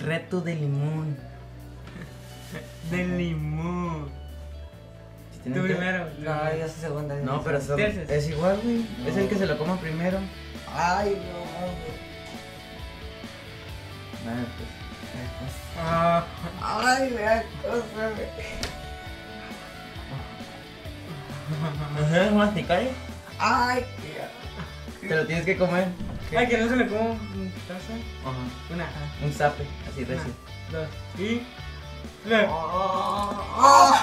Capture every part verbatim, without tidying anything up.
reto de limón. De limón. Si Tú tienen que- primero. No, yo soy segunda. No, pero son- Terces. es igual, güey. Es el que No. se lo coma primero. Ay, no, güey. Vale, pues. Ah, Ay, me da cosa, güey. Ajá, masticar. Ay, qué. Te lo tienes que comer. ay, que no se le como un taza. Ajá. Una, ajá. Un zape, así Una, recién. dos, y. tres. Ah.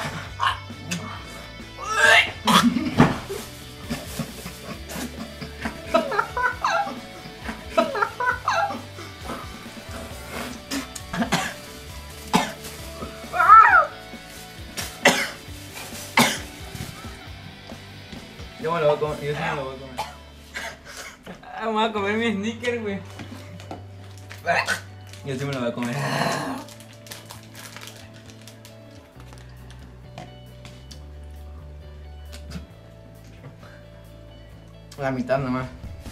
Yo me lo voy a comer. Yo sí me lo voy a comer. Ah, me voy a comer mi sneaker, güey. Yo sí me lo voy a comer. La mitad nomás.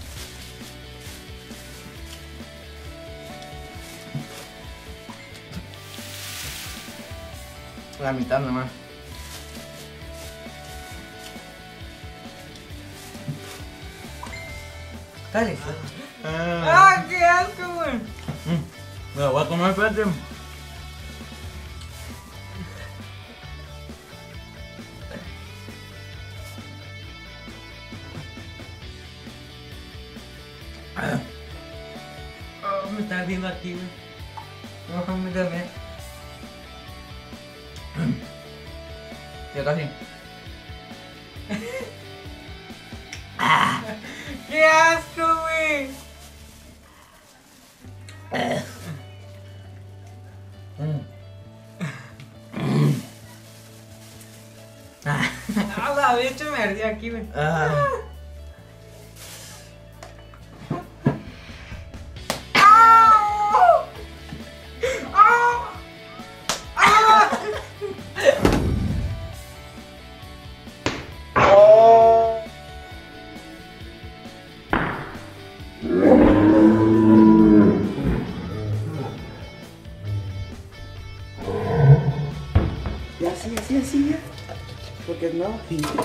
La mitad nomás. Dale. ¡Ah, qué asco, güey! Mm, me lo voy a comer, espérate. Oh, me está ardiendo aquí, güey. No, a mí también. Ya casi. ¡Qué asco, güey! Ah, la de hecho me ardía aquí, güey. Ah. Ya, sí, así, así, ya. Porque no.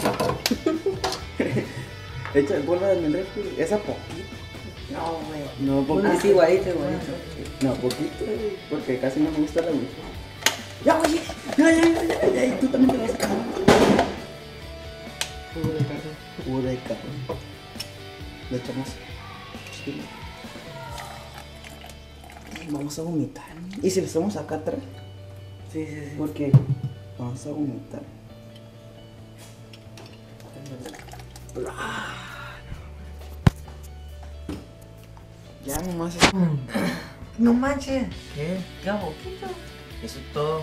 Echa, vuelve en el refri. Esa poquito. No, güey. No, poquito. Así igualito, igualito. No, poquito, güey, porque casi no me gusta la mucho. Ya, oye. Ya, ya, ya, ya, ya, ya, tú también te vas a acabar. Jugo de carne. Jugo de carne. Le echamos chile. Y vamos a vomitar. ¿Y si le estamos acá atrás? Sí, sí, sí. Porque vamos a vomitar. Ya nomás es... No manches. ¿Qué? Ya poquito. Eso es todo.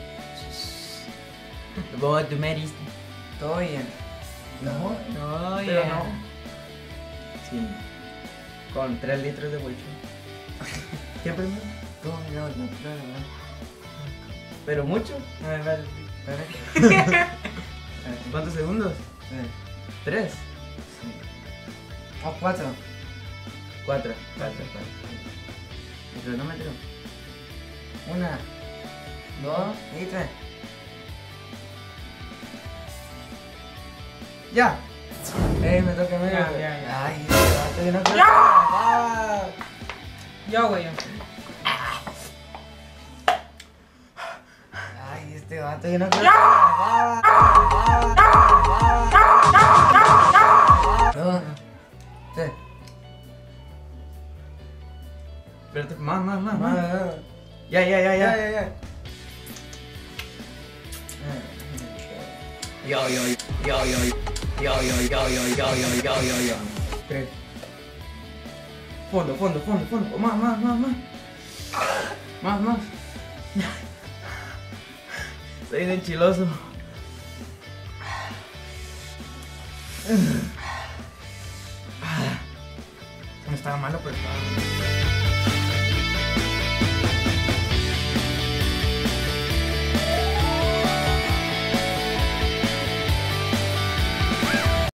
Lo voy a tomar esto. Todo bien. No, No, Pero ya. no. Sí. Con tres litros de bolcho. ¿Qué primero? Todo bien, no, no, no, no. ¿Pero mucho? A ver, vale. Espera. ¿Cuántos segundos? Eh, ¿Tres? O cuatro. Cuatro. Cuatro, cuatro. ¿El cronómetro? Una, dos y tres. Ya. Eh, me toca a mí. Ya, güey. ya, ya. Ay, este vato, yo no quiero trabajar. Yo, güey, yo. Ay, este vato, yo no quiero trabajar. Dos, tres. Espérate, más, más, más, Más, más. más. Ya, ya, ya, Ya, ya. ya, ya. Yo, yo, yo, yo, yo. Yo, yo, yo, yo, yo, yo, yo, yo, yo. Tres. Fondo, fondo, fondo, fondo. Más, más, más, más. Más, más. Estoy bien chiloso. No estaba malo, pero estaba malo.